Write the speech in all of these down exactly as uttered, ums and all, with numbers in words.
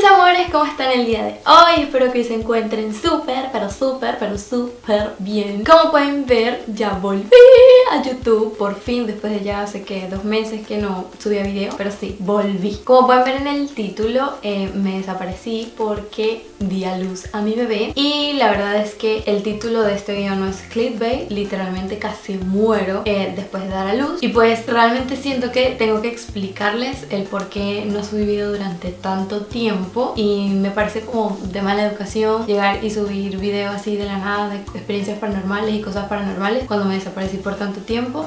mis amores, ¿cómo están el día de hoy? Espero que se encuentren súper, pero súper, pero súper bien. Como pueden ver, ya volví a YouTube, por fin, después de ya hace que dos meses que no subía video, pero sí, volví. Como pueden ver en el título, eh, me desaparecí porque di a luz a mi bebé. Y la verdad es que el título de este video no es clickbait, literalmente casi muero eh, después de dar a luz. Y pues realmente siento que tengo que explicarles el por qué no subí video durante tanto tiempo. Y me parece como de mala educación llegar y subir video así de la nada de experiencias paranormales y cosas paranormales cuando me desaparecí por tanto tiempo.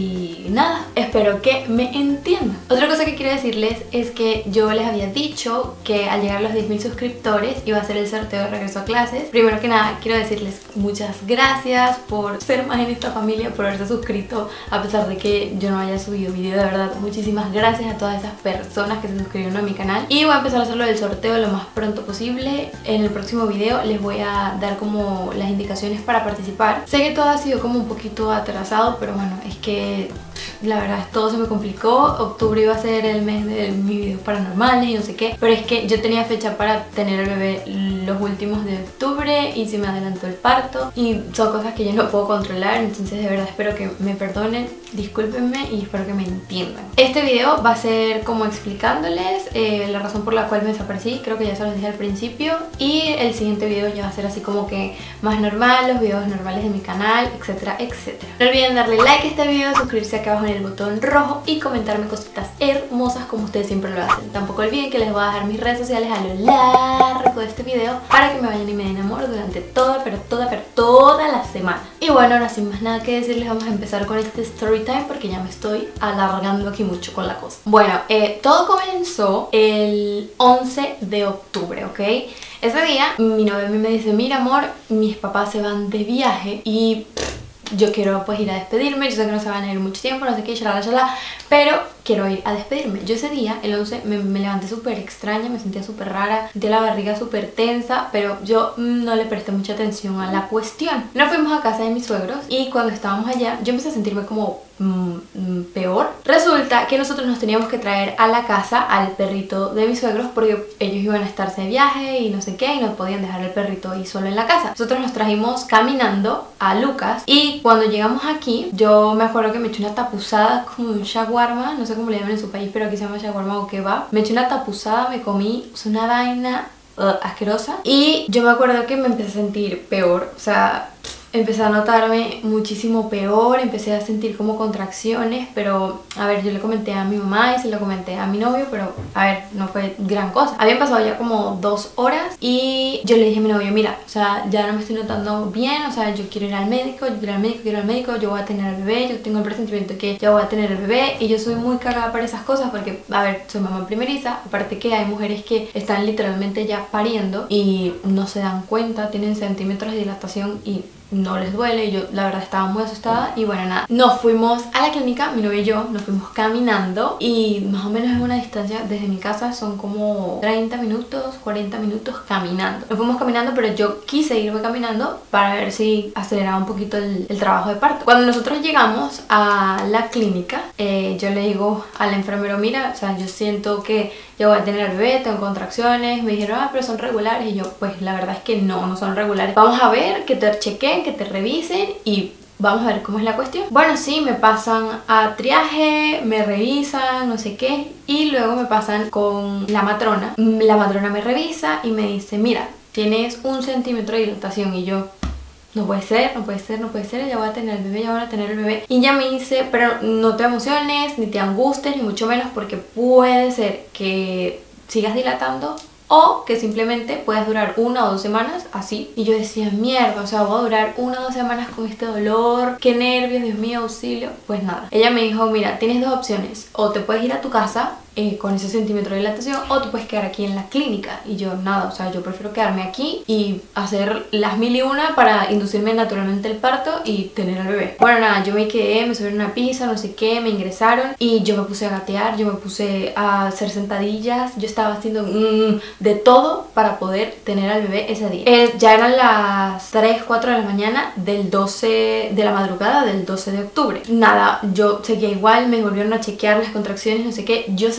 Y nada, espero que me entiendan. Otra cosa que quiero decirles es que yo les había dicho que al llegar a los diez mil suscriptores iba a hacer el sorteo de regreso a clases. Primero que nada quiero decirles muchas gracias por ser más en esta familia, por haberse suscrito a pesar de que yo no haya subido video. De verdad, muchísimas gracias a todas esas personas que se suscribieron a mi canal. Y voy a empezar a hacerlo del sorteo lo más pronto posible. En el próximo video les voy a dar como las indicaciones para participar. Sé que todo ha sido como un poquito atrasado, pero bueno, es que la verdad todo se me complicó. Octubre iba a ser el mes de mis videos paranormales y no sé qué, pero es que yo tenía fecha para tener el bebé los últimos de octubre y se me adelantó el parto y son cosas que yo no puedo controlar. Entonces de verdad espero que me perdonen, discúlpenme y espero que me entiendan. Este video va a ser como explicándoles eh, la razón por la cual me desaparecí. Creo que ya se los dije al principio. Y el siguiente video ya va a ser así como que más normal, los videos normales de mi canal, etcétera, etcétera. No olviden darle like a este video, suscribirse acá abajo en el botón rojo y comentarme cositas hermosas como ustedes siempre lo hacen. Tampoco olviden que les voy a dejar mis redes sociales a lo largo de este video para que me vayan y me den amor durante toda, pero toda, pero toda la semana. Y bueno, ahora sin más nada que decirles, vamos a empezar con este story time porque ya me estoy alargando aquí mucho con la cosa. Bueno, eh, todo comenzó el once de octubre, ¿ok? Ese día mi novio me dice: mira amor, mis papás se van de viaje y yo quiero pues ir a despedirme. Yo sé que no se van a ir mucho tiempo, no sé qué, shalala, shalala, pero quiero ir a despedirme. Yo ese día, el once, me, me levanté súper extraña, me sentía súper rara, sentía la barriga súper tensa, pero yo mmm, no le presté mucha atención a la cuestión. Nos fuimos a casa de mis suegros y cuando estábamos allá yo empecé a sentirme como mmm, peor. Resulta que nosotros nos teníamos que traer a la casa al perrito de mis suegros porque ellos iban a estarse de viaje y no sé qué, y no podían dejar el perrito ahí solo en la casa. Nosotros nos trajimos caminando a Lucas y cuando llegamos aquí yo me acuerdo que me eché una tapuzada como un shawarma, no sé cómo le llaman en su país, pero aquí se llama shawarma o kebab. Me eché una tapuzada, me comí una vaina uh, asquerosa y yo me acuerdo que me empecé a sentir peor, o sea, empecé a notarme muchísimo peor, empecé a sentir como contracciones, pero a ver, yo le comenté a mi mamá y se lo comenté a mi novio, pero a ver, no fue gran cosa. Habían pasado ya como dos horas y yo le dije a mi novio: mira, o sea, ya no me estoy notando bien, o sea, yo quiero ir al médico, yo quiero ir al médico, quiero ir al médico, yo voy a tener al bebé, yo tengo el presentimiento que ya voy a tener el bebé. Y yo soy muy cagada para esas cosas porque, a ver, soy mamá primeriza, aparte que hay mujeres que están literalmente ya pariendo y no se dan cuenta, tienen centímetros de dilatación y no les duele. Y yo la verdad estaba muy asustada y bueno, nada, nos fuimos a la clínica, mi novio y yo nos fuimos caminando y más o menos es una distancia desde mi casa, son como treinta minutos, cuarenta minutos caminando. Nos fuimos caminando, pero yo quise irme caminando para ver si aceleraba un poquito el, el trabajo de parto. Cuando nosotros llegamos a la clínica, eh, yo le digo al enfermero: mira, o sea, yo siento que yo voy a tener al bebé, tengo contracciones. Me dijeron: ah, pero son regulares. Y yo, pues la verdad es que no, no son regulares. Vamos a ver, que te chequen, que te revisen y vamos a ver cómo es la cuestión. Bueno, sí, me pasan a triaje, me revisan, no sé qué, y luego me pasan con la matrona. La matrona me revisa y me dice: mira, tienes un centímetro de dilatación. Y yo, no puede ser, no puede ser, no puede ser, ya voy a tener el bebé, ya voy a tener el bebé. Y ella me dice: pero no te emociones, ni te angusties, ni mucho menos, porque puede ser que sigas dilatando o que simplemente puedas durar una o dos semanas así. Y yo decía: mierda, o sea, voy a durar una o dos semanas con este dolor, qué nervios, Dios mío, auxilio. Pues nada, ella me dijo: mira, tienes dos opciones, o te puedes ir a tu casa eh, con ese centímetro de dilatación, o te puedes quedar aquí en la clínica. Y yo, nada, o sea, yo prefiero quedarme aquí y hacer las mil y una para inducirme naturalmente el parto y tener al bebé. Bueno, nada, yo me quedé, me subieron una pizza, no sé qué, me ingresaron y yo me puse a gatear, yo me puse a hacer sentadillas, yo estaba haciendo mmm, de todo para poder tener al bebé ese día. Eh, ya eran las tres, cuatro de la mañana del doce de la madrugada del doce de octubre. Nada, yo seguía igual, me volvieron a chequear las contracciones, no sé qué. Yo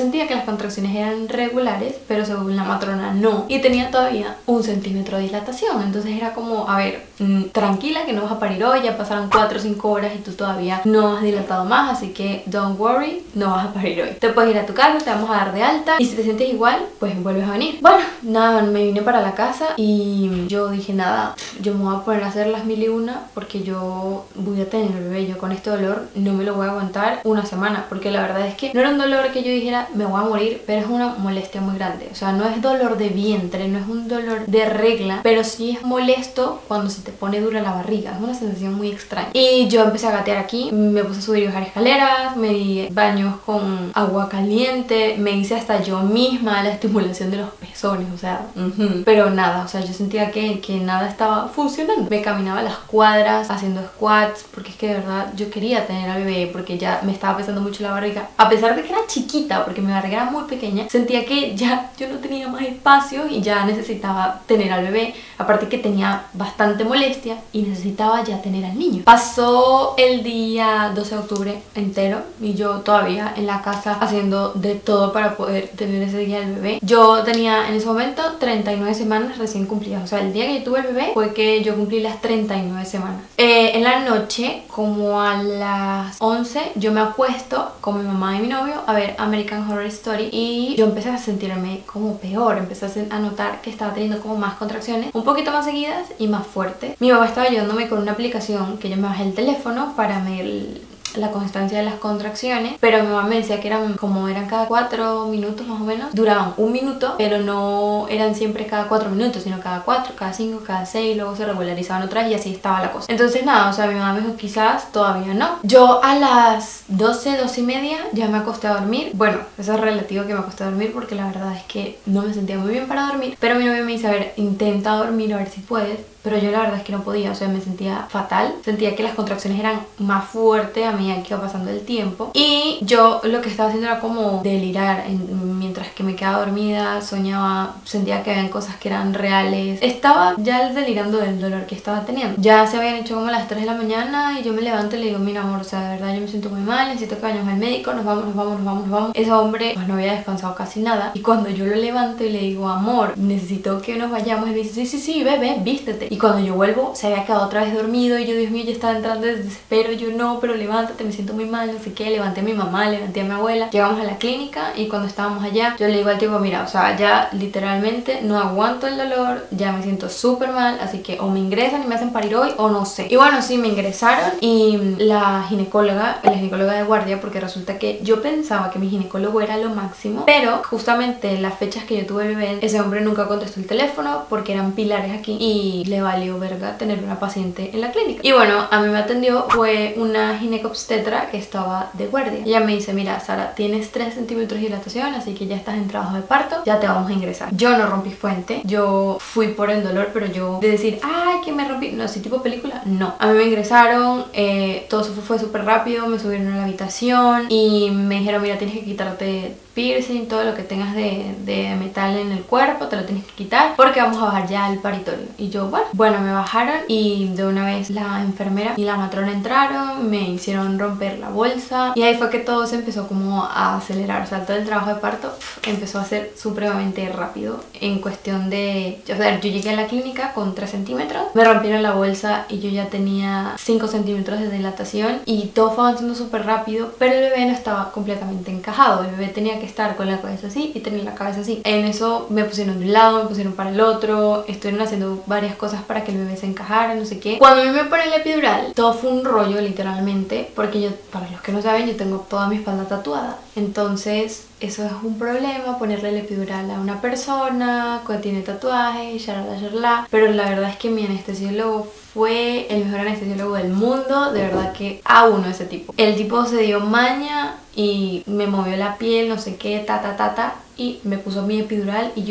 sentía que las contracciones eran regulares, pero según la matrona no, y tenía todavía un centímetro de dilatación. Entonces era como, a ver, mmm, tranquila que no vas a parir hoy, ya pasaron cuatro o cinco horas y tú todavía no has dilatado más, así que don't worry, no vas a parir hoy. Te puedes ir a tu casa, te vamos a dar de alta y si te sientes igual, pues vuelves a venir. Bueno, nada, me vine para la casa y yo dije, nada, yo me voy a poner a hacer las mil y una porque yo voy a tener el bebé. Yo con este dolor no me lo voy a aguantar una semana, porque la verdad es que no era un dolor que yo dijera me voy a morir, pero es una molestia muy grande. O sea, no es dolor de vientre, no es un dolor de regla, pero sí es molesto cuando se te pone dura la barriga. Es una sensación muy extraña. Y yo empecé a gatear aquí, me puse a subir y bajar escaleras, me di baños con agua caliente, me hice hasta yo misma la estimulación de los pezones, o sea, uh-huh. Pero nada, o sea, yo sentía que, que nada estaba funcionando. Me caminaba las cuadras haciendo squats, porque es que de verdad yo quería tener al bebé, porque ya me estaba pesando mucho la barriga, a pesar de que era chiquita, porque mi barriga era muy pequeña, sentía que ya yo no tenía más espacio y ya necesitaba tener al bebé, aparte que tenía bastante molestia y necesitaba ya tener al niño. Pasó el día doce de octubre entero y yo todavía en la casa haciendo de todo para poder tener ese día el bebé. Yo tenía en ese momento treinta y nueve semanas recién cumplidas, o sea, el día que yo tuve el bebé fue que yo cumplí las treinta y nueve semanas. Eh, en la noche, como a las once, yo me acuesto con mi mamá y mi novio a ver American Horror Story y yo empecé a sentirme como peor, empecé a notar que estaba teniendo como más contracciones, un poquito más seguidas y más fuertes. Mi mamá estaba ayudándome con una aplicación que yo me bajé el teléfono para medir la constancia de las contracciones, pero mi mamá me decía que eran como eran cada cuatro minutos más o menos, duraban un minuto, pero no eran siempre cada cuatro minutos, sino cada cuatro, cada cinco, cada seis, luego se regularizaban otras y así estaba la cosa. Entonces nada, o sea, mi mamá me dijo quizás todavía no. Yo a las doce, doce y media ya me acosté a dormir. Bueno, eso es relativo que me acosté a dormir porque la verdad es que no me sentía muy bien para dormir, pero mi novio me dice, a ver, intenta dormir a ver si puedes. Pero yo la verdad es que no podía, o sea, me sentía fatal. Sentía que las contracciones eran más fuertes a medida que iba pasando el tiempo. Y yo lo que estaba haciendo era como delirar. En, mientras que me quedaba dormida, soñaba, sentía que habían cosas que eran reales. Estaba ya delirando del dolor que estaba teniendo. Ya se habían hecho como las tres de la mañana y yo me levanto y le digo, mira amor, o sea, de verdad yo me siento muy mal, necesito que vayamos al médico, nos vamos, nos vamos, nos vamos, nos vamos. Ese hombre pues no había descansado casi nada. Y cuando yo lo levanto y le digo, amor, necesito que nos vayamos, él me dice, sí, sí, sí, ve, ve, vístete. Y cuando yo vuelvo, se había quedado otra vez dormido y yo, Dios mío, ya estaba entrando de desespero. Yo, no, pero levántate, me siento muy mal, no sé qué. Levanté a mi mamá, levanté a mi abuela. Llegamos a la clínica y cuando estábamos allá, yo le digo al tipo, mira, o sea, ya literalmente no aguanto el dolor, ya me siento súper mal, así que o me ingresan y me hacen parir hoy o no sé. Y bueno, sí, me ingresaron y la ginecóloga, la ginecóloga de guardia, porque resulta que yo pensaba que mi ginecólogo era lo máximo, pero justamente las fechas que yo tuve el bebé, ese hombre nunca contestó el teléfono porque eran pilares aquí y le valió verga tener una paciente en la clínica. Y bueno, a mí me atendió fue una ginecobstetra que estaba de guardia. Ella me dice, mira Sara, tienes tres centímetros de dilatación, así que ya estás en trabajo de parto, ya te vamos a ingresar. Yo no rompí fuente, yo fui por el dolor, pero yo de decir, ay, que me rompí, no, así tipo película, no. A mí me ingresaron, eh, todo eso fue súper rápido, me subieron a la habitación y me dijeron, mira, tienes que quitarte piercing, todo lo que tengas de, de metal en el cuerpo, te lo tienes que quitar porque vamos a bajar ya al paritorio. Y yo, bueno, bueno, me bajaron y de una vez la enfermera y la matrona entraron, me hicieron romper la bolsa y ahí fue que todo se empezó como a acelerar. O sea, todo el trabajo de parto pff, empezó a ser supremamente rápido en cuestión de... O sea, yo llegué a la clínica con tres centímetros, me rompieron la bolsa y yo ya tenía cinco centímetros de dilatación y todo fue avanzando súper rápido, pero el bebé no estaba completamente encajado. El bebé tenía que estar con la cabeza así y tener la cabeza así. En eso me pusieron de un lado, me pusieron para el otro, estuvieron haciendo varias cosas para que el bebé se encajara, no sé qué. Cuando a mí me ponen la epidural, todo fue un rollo literalmente, porque yo, para los que no saben, yo tengo toda mi espalda tatuada. Entonces eso es un problema, ponerle la epidural a una persona que tiene tatuajes, shalala, shalala. Pero la verdad es que mi anestesiólogo fue el mejor anestesiólogo del mundo, de verdad que a uno ese tipo. El tipo se dio maña y me movió la piel, no sé qué, ta ta ta ta, y me puso mi epidural y yo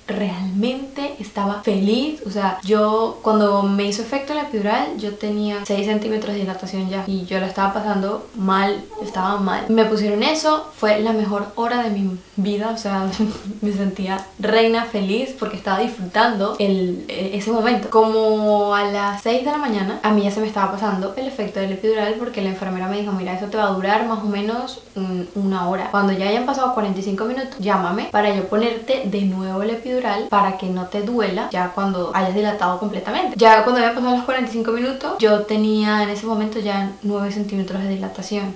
realmente estaba feliz. O sea, yo cuando me hizo efecto la epidural, yo tenía seis centímetros de dilatación ya y yo la estaba pasando mal, estaba mal. Me pusieron eso, fue la mejor hora de mi vida, o sea, me sentía reina feliz porque estaba disfrutando el, ese momento. Como a las seis de la mañana, a mí ya se me estaba pasando el efecto del epidural porque la enfermera me dijo, mira, eso te va a durar más o menos un, una hora. Cuando ya hayan pasado cuarenta y cinco minutos, llámame para yo ponerte de nuevo el epidural para que no te duela ya cuando hayas dilatado completamente. Ya cuando había pasado los cuarenta y cinco minutos, yo tenía en ese momento ya nueve centímetros de dilatación,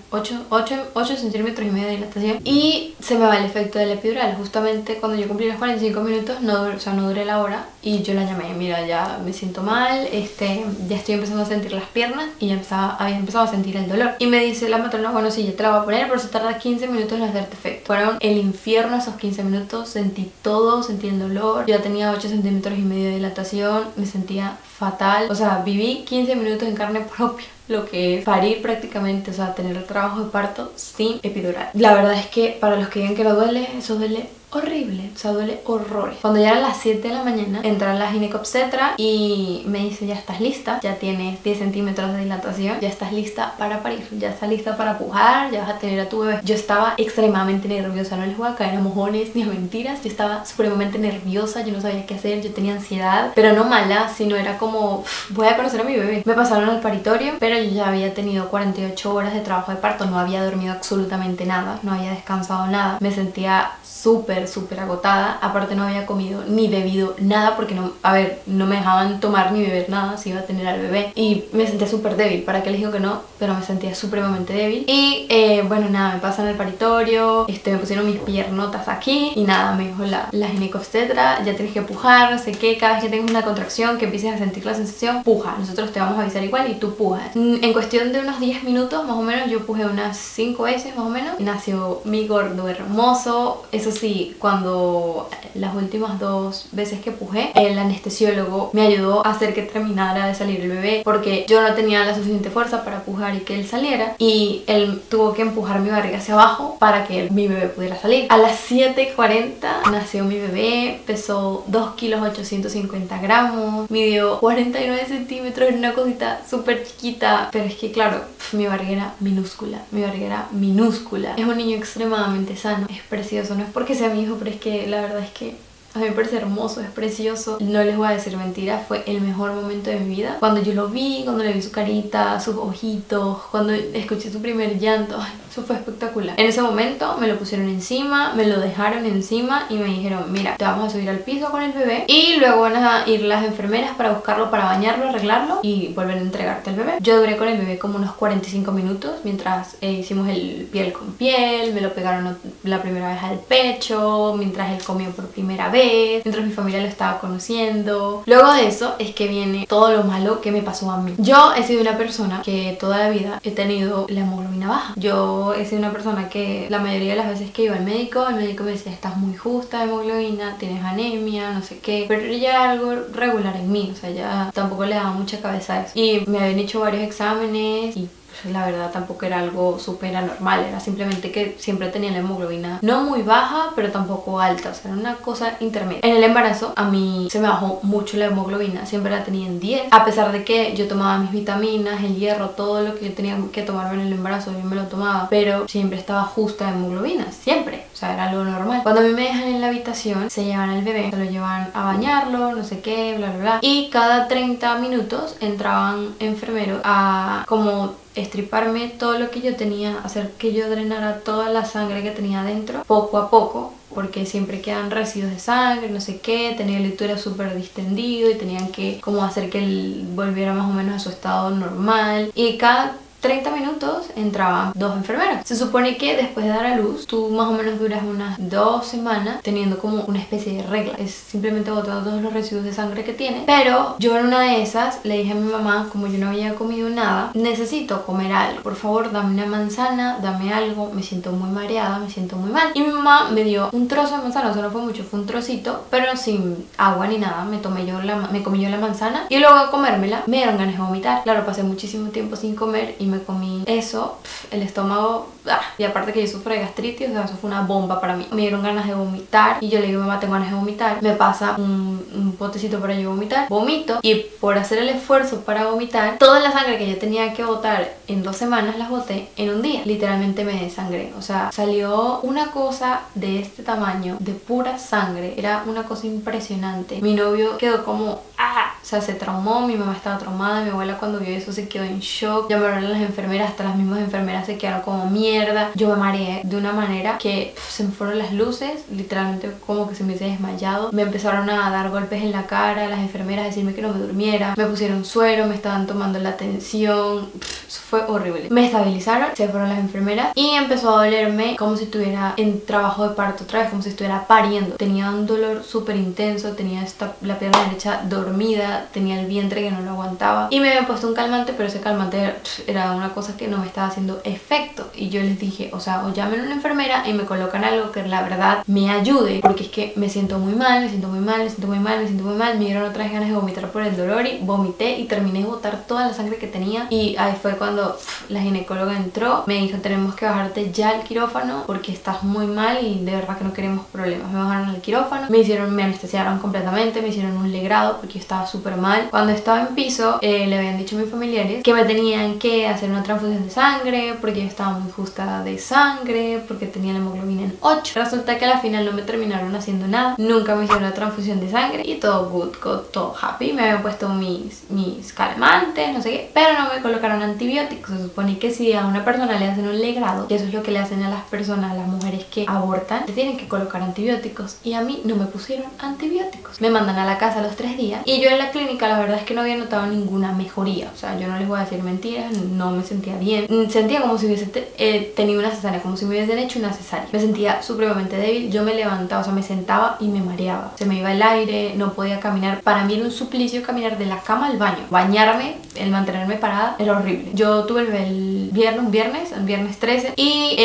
ocho centímetros y medio de dilatación, y se me va el efecto del epidural. Justamente cuando yo cumplí los cuarenta y cinco minutos, no duré, o sea, no duré la hora, y yo la llamé, mira, ya me siento mal, este, ya estoy empezando a sentir las piernas y ya empezaba, había empezado a sentir el dolor. Y me dice la matrona, bueno, sí, ya te la voy a poner, pero se tarda quince minutos en hacerte efecto. Fueron el infierno esos quince minutos, sentí todo, sentí el dolor, yo ya tenía ocho centímetros y medio de dilatación, me sentía fatal, o sea, viví quince minutos en carne propia lo que es parir prácticamente, o sea, tener el trabajo de parto sin epidural. La verdad es que para los que digan que no duele, eso duele horrible, o sea, duele horrores. Cuando ya eran las siete de la mañana, entra la ginecobstetra y me dice, ya estás lista, ya tienes diez centímetros de dilatación, ya estás lista para parir, ya estás lista para pujar, ya vas a tener a tu bebé. Yo estaba extremadamente nerviosa, no les voy a caer a mojones ni a mentiras, yo estaba supremamente nerviosa, yo no sabía qué hacer, yo tenía ansiedad, pero no mala, sino era como, voy a conocer a mi bebé. Me pasaron al paritorio, pero yo ya había tenido cuarenta y ocho horas de trabajo de parto, no había dormido absolutamente nada, no había descansado nada, me sentía súper, súper agotada. Aparte no había comido ni bebido nada porque no, a ver, no me dejaban tomar ni beber nada si iba a tener al bebé. Y me sentía súper débil, para qué les digo que no, pero me sentía supremamente débil. Y eh, bueno, nada, me pasan el paritorio, este, me pusieron mis piernotas aquí y nada, me dijo la, la ginecobstetra, ya tienes que pujar, no sé qué, cada vez que tengas una contracción, que empieces a sentir la sensación, puja, nosotros te vamos a avisar igual y tú pujas. En cuestión de unos diez minutos más o menos, yo pujé unas cinco veces más o menos y nació mi gordo hermoso. Eso sí, cuando las últimas dos veces que pujé, el anestesiólogo me ayudó a hacer que terminara de salir el bebé porque yo no tenía la suficiente fuerza para pujar y que él saliera, y él tuvo que empujar mi barriga hacia abajo para que mi bebé pudiera salir. A las siete y cuarenta nació mi bebé, pesó dos kilos ochocientos cincuenta gramos, midió cuarenta y nueve centímetros, era una cosita súper chiquita, pero es que claro, mi barriga era minúscula, mi barriga era minúscula. Es un niño extremadamente sano, es precioso, no es porque sea mi hijo, pero es que la verdad es que a mí me parece hermoso, es precioso. No les voy a decir mentiras, fue el mejor momento de mi vida. Cuando yo lo vi, cuando le vi su carita, sus ojitos, cuando escuché su primer llanto, ay, eso fue espectacular. En ese momento me lo pusieron encima, me lo dejaron encima y me dijeron, mira, te vamos a subir al piso con el bebé y luego van a ir las enfermeras para buscarlo, para bañarlo, arreglarlo y volver a entregarte al bebé. Yo duré con el bebé como unos cuarenta y cinco minutos mientras eh, hicimos el piel con piel, me lo pegaron la primera vez al pecho, mientras él comió por primera vez, mientras mi familia lo estaba conociendo. Luego de eso es que viene todo lo malo que me pasó a mí. Yo he sido una persona que toda la vida he tenido la hemoglobina baja. Yo he sido una persona que la mayoría de las veces que iba al médico, el médico me decía, estás muy justa de hemoglobina, tienes anemia, no sé qué, pero ya algo regular en mí, o sea, ya tampoco le daba mucha cabeza a eso. Y me habían hecho varios exámenes y la verdad tampoco era algo súper anormal, era simplemente que siempre tenía la hemoglobina no muy baja pero tampoco alta, o sea, era una cosa intermedia. En el embarazo a mí se me bajó mucho la hemoglobina, siempre la tenía en diez, a pesar de que yo tomaba mis vitaminas, el hierro, todo lo que yo tenía que tomarme en el embarazo, yo me lo tomaba, pero siempre estaba justa de hemoglobina, siempre, o sea, era algo normal. Cuando a mí me dejan en la habitación, se llevan al bebé, se lo llevan a bañarlo, no sé qué, bla bla bla, y cada treinta minutos entraban enfermeros a como estriparme todo lo que yo tenía, hacer que yo drenara toda la sangre que tenía adentro poco a poco, porque siempre quedan residuos de sangre, no sé qué, tenía el útero súper distendido y tenían que como hacer que él volviera más o menos a su estado normal, y cada treinta minutos entraban dos enfermeras. Se supone que después de dar a luz tú más o menos duras unas dos semanas teniendo como una especie de regla, es simplemente botando todos los residuos de sangre que tiene. Pero yo en una de esas le dije a mi mamá, como yo no había comido nada, necesito comer algo, por favor dame una manzana, dame algo, me siento muy mareada, me siento muy mal. Y mi mamá me dio un trozo de manzana, o sea, no fue mucho, fue un trocito, pero sin agua ni nada. Me tomé yo la, me comí yo la manzana y luego de comérmela me dieron ganas de vomitar. Claro, pasé muchísimo tiempo sin comer y me me comí eso, pf, el estómago, ¡ah! Y aparte que yo sufro de gastritis, o sea, eso fue una bomba para mí. Me dieron ganas de vomitar y yo le digo, mamá, tengo ganas de vomitar. Me pasa un, un botecito para yo vomitar, vomito, y por hacer el esfuerzo para vomitar, toda la sangre que yo tenía que botar en dos semanas las boté en un día. Literalmente me desangré, o sea, salió una cosa de este tamaño, de pura sangre. Era una cosa impresionante. Mi novio quedó como, ¡ah! O sea, se traumó, mi mamá estaba traumada, mi abuela cuando vio eso se quedó en shock. Llamaron a las enfermeras, hasta las mismas enfermeras se quedaron como mierda. Yo me mareé de una manera que pff, se me fueron las luces, literalmente como que se me hubiese desmayado. Me empezaron a dar golpes en la cara, las enfermeras a decirme que no me durmiera. Me pusieron suero, me estaban tomando la tensión. Pff, eso fue horrible. Me estabilizaron, se fueron las enfermeras y empezó a dolerme como si estuviera en trabajo de parto otra vez, como si estuviera pariendo. Tenía un dolor súper intenso, tenía esta, la pierna derecha dormida, tenía el vientre que no lo aguantaba y me habían puesto un calmante, pero ese calmante era una cosa que no me estaba haciendo efecto. Y yo les dije, o sea, o llamen a una enfermera y me colocan algo que la verdad me ayude, porque es que me siento muy mal, me siento muy mal, me siento muy mal, me siento muy mal. Me dieron otras ganas de vomitar por el dolor y vomité y terminé de botar toda la sangre que tenía. Y ahí fue cuando pff, la ginecóloga entró, me dijo, tenemos que bajarte ya al quirófano porque estás muy mal y de verdad que no queremos problemas. Me bajaron al quirófano, me hicieron, me anestesiaron completamente, me hicieron un legrado porque yo estaba súper mal. Cuando estaba en piso, eh, le habían dicho a mis familiares que me tenían que hacer una transfusión de sangre porque yo estaba muy justa de sangre, porque tenía la hemoglobina en ocho. Resulta que a la final no me terminaron haciendo nada, nunca me hicieron la transfusión de sangre y todo good, good, todo happy. Me habían puesto mis, mis calmantes, no sé qué, pero no me colocaron antibióticos. Se supone que si a una persona le hacen un legrado, que eso es lo que le hacen a las personas, a las mujeres que abortan, le tienen que colocar antibióticos, y a mí no me pusieron antibióticos. Me mandan a la casa a los tres días y yo en la clínica la verdad es que no había notado ninguna mejoría. O sea, yo no les voy a decir mentiras, no me sentía bien, sentía como si hubiese te, eh, tenido una cesárea, como si me hubiesen hecho una cesárea. Me sentía supremamente débil, yo me levantaba, o sea, me sentaba y me mareaba, se me iba el aire, no podía caminar. Para mí era un suplicio caminar de la cama al baño. Bañarme, el mantenerme parada, era horrible. Yo tuve el, el viernes, un viernes, el viernes trece, y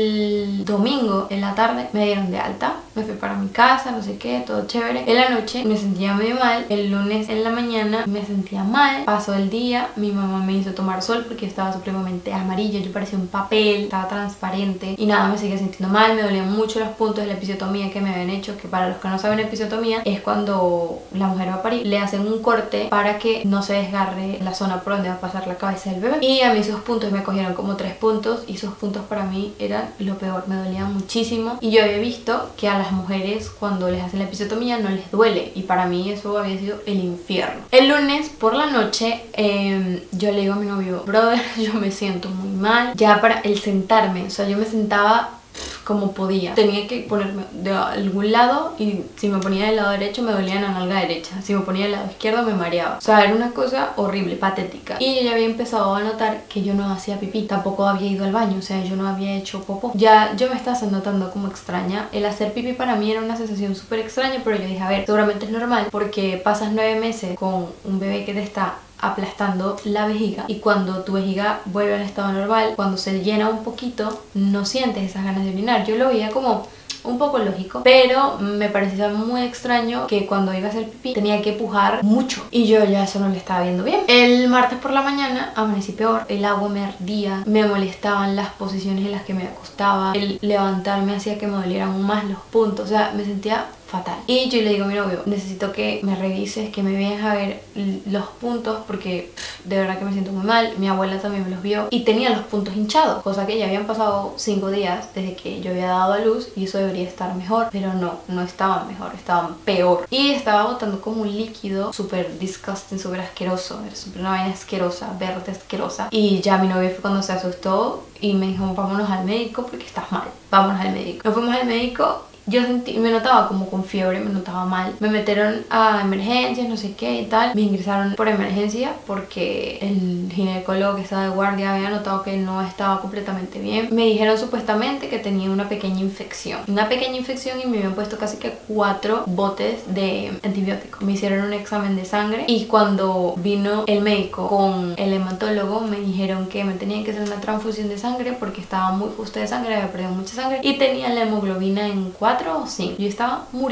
el domingo en la tarde me dieron de alta. Me fui para mi casa, no sé qué, todo chévere. En la noche me sentía medio mal, el lunes en la mañana me sentía mal. Pasó el día, mi mamá me hizo tomar sol porque yo estaba supremamente amarilla, yo parecía un papel, estaba transparente y nada, me seguía sintiendo mal, me dolían mucho los puntos de la episiotomía que me habían hecho, que para los que no saben, episiotomía es cuando la mujer va a parir, le hacen un corte para que no se desgarre la zona por donde va a pasar la cabeza del bebé. Y a mí esos puntos me cogieron como tres puntos y esos puntos para mí eran lo peor, me dolían muchísimo y yo había visto que a las mujeres cuando les hacen la episiotomía no les duele y para mí eso había sido el infierno. El lunes por la noche eh, yo le digo a mi novio, brother, yo me siento muy mal, ya para el sentarme, o sea, yo me sentaba como podía, tenía que ponerme de algún lado y si me ponía del lado derecho me dolía la nalga derecha, si me ponía del lado izquierdo me mareaba, o sea, era una cosa horrible, patética. Y yo ya había empezado a notar que yo no hacía pipí, tampoco había ido al baño, o sea, yo no había hecho popó, ya yo me estaba notando como extraña. El hacer pipí para mí era una sensación súper extraña, pero yo dije, a ver, seguramente es normal porque pasas nueve meses con un bebé que te está aplastando la vejiga y cuando tu vejiga vuelve al estado normal, cuando se llena un poquito, no sientes esas ganas de orinar. Yo lo veía como un poco lógico, pero me parecía muy extraño que cuando iba a hacer pipí tenía que pujar mucho y yo ya eso no le estaba viendo bien. El martes por la mañana amanecí peor, el agua me ardía, me molestaban las posiciones en las que me acostaba, el levantarme hacía que me dolieran aún más los puntos, o sea, me sentía fatal. Y yo le digo a mi novio, necesito que me revises, que me veas a ver los puntos porque pff, de verdad que me siento muy mal. Mi abuela también me los vio y tenía los puntos hinchados, cosa que ya habían pasado cinco días desde que yo había dado a luz y eso debería estar mejor, pero no, no estaban mejor, estaban peor. Y estaba botando como un líquido súper disgusting, súper asqueroso, era súper una vaina asquerosa, verde asquerosa. Y ya mi novio fue cuando se asustó y me dijo, vámonos al médico porque estás mal, vámonos al médico. Nos fuimos al médico. Yo sentí, me notaba como con fiebre, me notaba mal. Me metieron a emergencias, no sé qué y tal. Me ingresaron por emergencia porque el ginecólogo que estaba de guardia había notado que no estaba completamente bien. Me dijeron supuestamente que tenía una pequeña infección. Una pequeña infección y me habían puesto casi que cuatro botes de antibióticos. Me hicieron un examen de sangre y cuando vino el médico con el hematólogo me dijeron que me tenían que hacer una transfusión de sangre porque estaba muy justa de sangre, había perdido mucha sangre y tenía la hemoglobina en cuatro o cinco. Yo estaba muriéndome.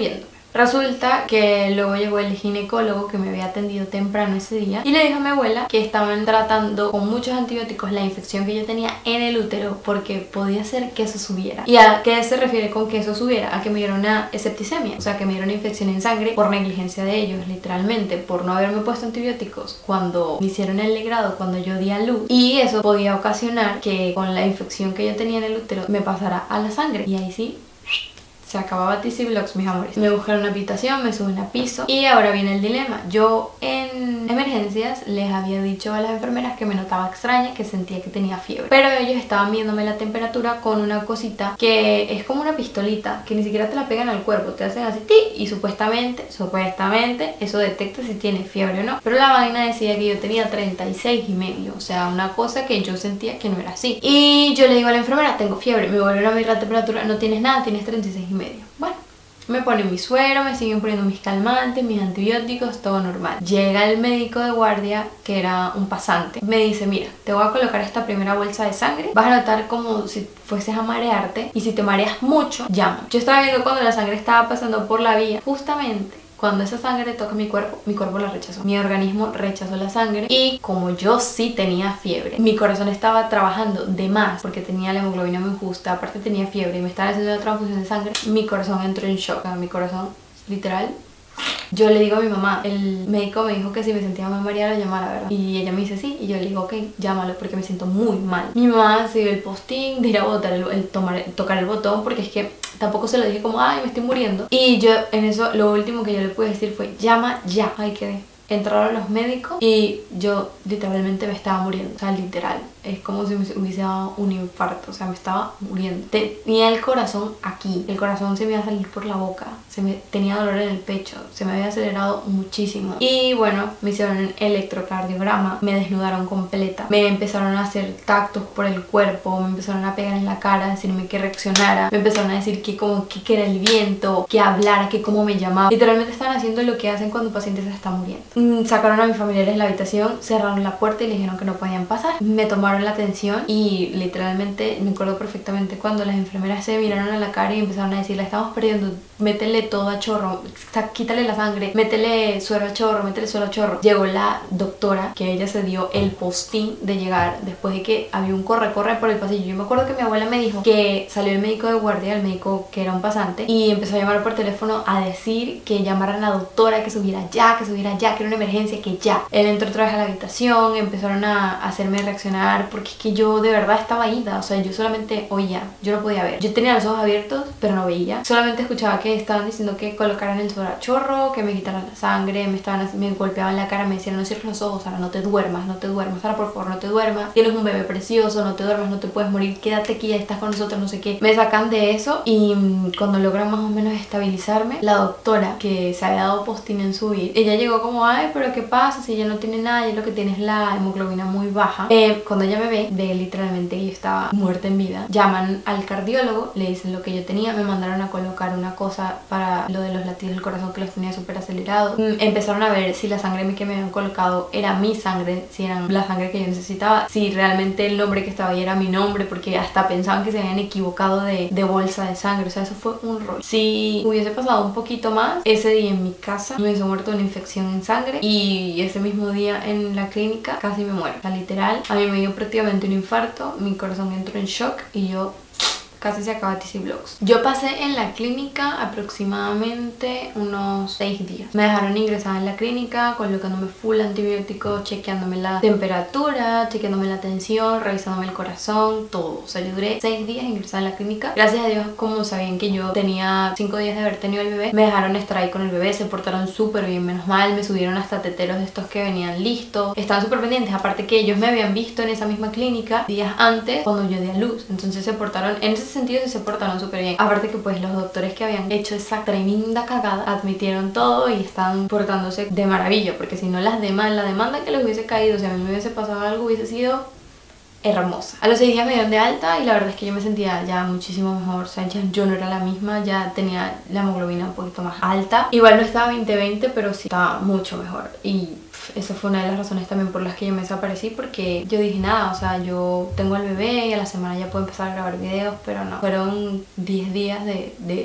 Resulta que luego llegó el ginecólogo que me había atendido temprano ese día y le dijo a mi abuela que estaban tratando con muchos antibióticos la infección que yo tenía en el útero porque podía ser que eso subiera. ¿Y a qué se refiere con que eso subiera? A que me dieron una septicemia, o sea que me dieron una infección en sangre por negligencia de ellos, literalmente, por no haberme puesto antibióticos cuando me hicieron el legrado, cuando yo di a luz, y eso podía ocasionar que con la infección que yo tenía en el útero me pasara a la sangre, y ahí sí se acababa T C Vlogs, mis amores. Me buscaron una habitación, me suben a piso y ahora viene el dilema. Yo en emergencias les había dicho a las enfermeras que me notaba extraña, que sentía que tenía fiebre, pero ellos estaban viéndome la temperatura con una cosita que es como una pistolita, que ni siquiera te la pegan al cuerpo, te hacen así, ¡tí! Y supuestamente, supuestamente eso detecta si tienes fiebre o no, pero la vaina decía que yo tenía treinta y seis y medio, o sea, una cosa que yo sentía que no era así. Y yo le digo a la enfermera, tengo fiebre, me vuelven a medir la temperatura, no tienes nada, tienes treinta y seis y medio. Bueno, me ponen mi suero, me siguen poniendo mis calmantes, mis antibióticos, todo normal. Llega el médico de guardia, que era un pasante, me dice, mira, te voy a colocar esta primera bolsa de sangre, vas a notar como si fueses a marearte y si te mareas mucho, llama. Yo estaba viendo cuando la sangre estaba pasando por la vía, justamente cuando esa sangre toca mi cuerpo, mi cuerpo la rechazó. Mi organismo rechazó la sangre y como yo sí tenía fiebre, mi corazón estaba trabajando de más porque tenía la hemoglobina muy justa, aparte tenía fiebre y me estaban haciendo una transfusión de sangre, mi corazón entró en shock. O sea, mi corazón, literal. Yo le digo a mi mamá, el médico me dijo que si me sentía muy mareada lo llamara, ¿verdad? Y ella me dice sí, y yo le digo ok, llámalo porque me siento muy mal. Mi mamá se dio el postín de ir a botar el, el, tomar, tocar el botón porque es que tampoco se lo dije como, ay, me estoy muriendo. Y yo en eso, lo último que yo le pude decir fue, llama ya. Ay, quedé. Entraron los médicos y yo literalmente me estaba muriendo, o sea, literal. Es como si me hubiese dado un infarto, o sea, me estaba muriendo. Tenía el corazón aquí, el corazón se me iba a salir por la boca, se me tenía dolor en el pecho, se me había acelerado muchísimo. Y bueno, me hicieron un electrocardiograma, me desnudaron completa, me empezaron a hacer tactos por el cuerpo, me empezaron a pegar en la cara, decirme que reaccionara, me empezaron a decir que como que, que era el viento, que hablara, que cómo me llamaba. Literalmente estaban haciendo lo que hacen cuando un paciente se está muriendo. Sacaron a mis familiares de la habitación, cerraron la puerta y les dijeron que no podían pasar. Me tomaron la atención y literalmente me acuerdo perfectamente cuando las enfermeras se miraron a la cara y empezaron a decirle, estamos perdiendo, métele todo a chorro, quítale la sangre, métele suero a chorro, métele suero a chorro. Llegó la doctora, que ella se dio el postín de llegar después de que había un corre-corre por el pasillo. Yo me acuerdo que mi abuela me dijo que salió el médico de guardia, el médico que era un pasante, y empezó a llamar por teléfono a decir que llamaran a la doctora, que subiera ya, que subiera ya, que era una emergencia, que ya. Él entró otra vez a la habitación, empezaron a hacerme reaccionar porque es que yo de verdad estaba ida, o sea, yo solamente oía, yo no podía ver. Yo tenía los ojos abiertos, pero no veía. Solamente escuchaba que estaban diciendo que colocaran el suero a chorro, que me quitaran la sangre, me estaban me golpeaban la cara, me decían, no cierres los ojos, Sara, no te duermas, no te duermas, Sara, por favor, no te duermas. Tienes un bebé precioso, no te duermas, no te puedes morir, quédate aquí, estás con nosotros, no sé qué. Me sacan de eso y cuando logran más o menos estabilizarme, la doctora que se había dado postín en subir, ella llegó como, ay, pero ¿qué pasa? Si ella no tiene nada, ella lo que tiene es la hemoglobina muy baja. Eh, cuando ella me ve, ve literalmente que yo estaba muerta en vida. Llaman al cardiólogo, le dicen lo que yo tenía, me mandaron a colocar una cosa para lo de los latidos del corazón que los tenía súper acelerados. Mm, empezaron a ver si la sangre que me habían colocado era mi sangre, si era la sangre que yo necesitaba, si realmente el nombre que estaba ahí era mi nombre, porque hasta pensaban que se habían equivocado de, de bolsa de sangre, o sea, eso fue un rollo. Si hubiese pasado un poquito más, ese día en mi casa me hubiese muerto de una infección en sangre y ese mismo día en la clínica casi me muero. O sea, literal, a mí me dio prácticamente un infarto, mi corazón entró en shock y yo casi se acaba T C Vlogs. Yo pasé en la clínica aproximadamente unos seis días. Me dejaron ingresada en la clínica, colocándome full antibiótico, chequeándome la temperatura, chequeándome la tensión, revisándome el corazón, todo. O sea, yo duré seis días ingresada en la clínica. Gracias a Dios, como sabían que yo tenía cinco días de haber tenido el bebé, me dejaron estar ahí con el bebé, se portaron súper bien, menos mal. Me subieron hasta teteros de estos que venían listos. Estaban súper pendientes, aparte que ellos me habían visto en esa misma clínica días antes cuando yo di a luz. Entonces se portaron, en ese sentido sí se portaron súper bien. Aparte que pues los doctores que habían hecho esa tremenda cagada admitieron todo y están portándose de maravilla, porque si no las demás, la demanda que les hubiese caído, si a mí me hubiese pasado algo, hubiese sido hermosa. A los seis días me dieron de alta y la verdad es que yo me sentía ya muchísimo mejor, o sea, ya yo no era la misma, ya tenía la hemoglobina un poquito más alta. Igual no estaba veinte veinte, pero sí estaba mucho mejor y esa fue una de las razones también por las que yo me desaparecí, porque yo dije nada, o sea, yo tengo al bebé y a la semana ya puedo empezar a grabar videos, pero no, fueron diez días de, de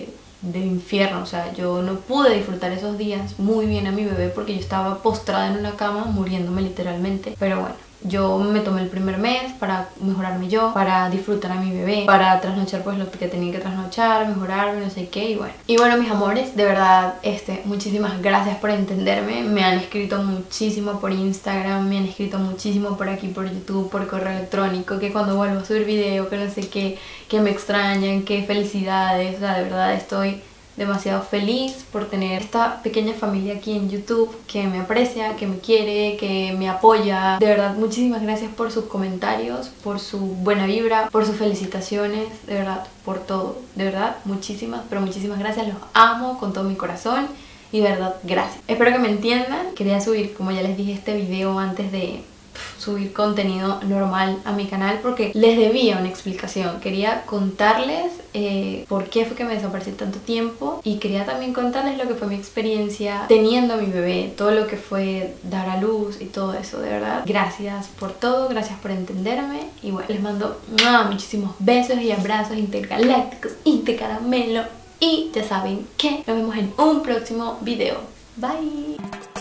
de infierno. O sea, yo no pude disfrutar esos días muy bien a mi bebé porque yo estaba postrada en una cama muriéndome literalmente. Pero bueno, yo me tomé el primer mes para mejorarme yo, para disfrutar a mi bebé, para trasnochar pues lo que tenía que trasnochar, mejorarme, no sé qué, y bueno. Y bueno, mis amores, de verdad, este, muchísimas gracias por entenderme. Me han escrito muchísimo por Instagram, me han escrito muchísimo por aquí, por YouTube, por correo electrónico, que cuando vuelvo a subir video, que no sé qué, que me extrañan, que felicidades. O sea, de verdad estoy demasiado feliz por tener esta pequeña familia aquí en YouTube que me aprecia, que me quiere, que me apoya. De verdad, muchísimas gracias por sus comentarios, por su buena vibra, por sus felicitaciones, de verdad, por todo. De verdad, muchísimas, pero muchísimas gracias. Los amo con todo mi corazón y de verdad, gracias. Espero que me entiendan. Quería subir, como ya les dije, este video antes de subir contenido normal a mi canal porque les debía una explicación. Quería contarles eh, por qué fue que me desaparecí tanto tiempo y quería también contarles lo que fue mi experiencia teniendo a mi bebé, todo lo que fue dar a luz y todo eso. De verdad, gracias por todo, gracias por entenderme y bueno, les mando ¡mua! Muchísimos besos y abrazos intergalácticos y de caramelo y ya saben que nos vemos en un próximo video. Bye.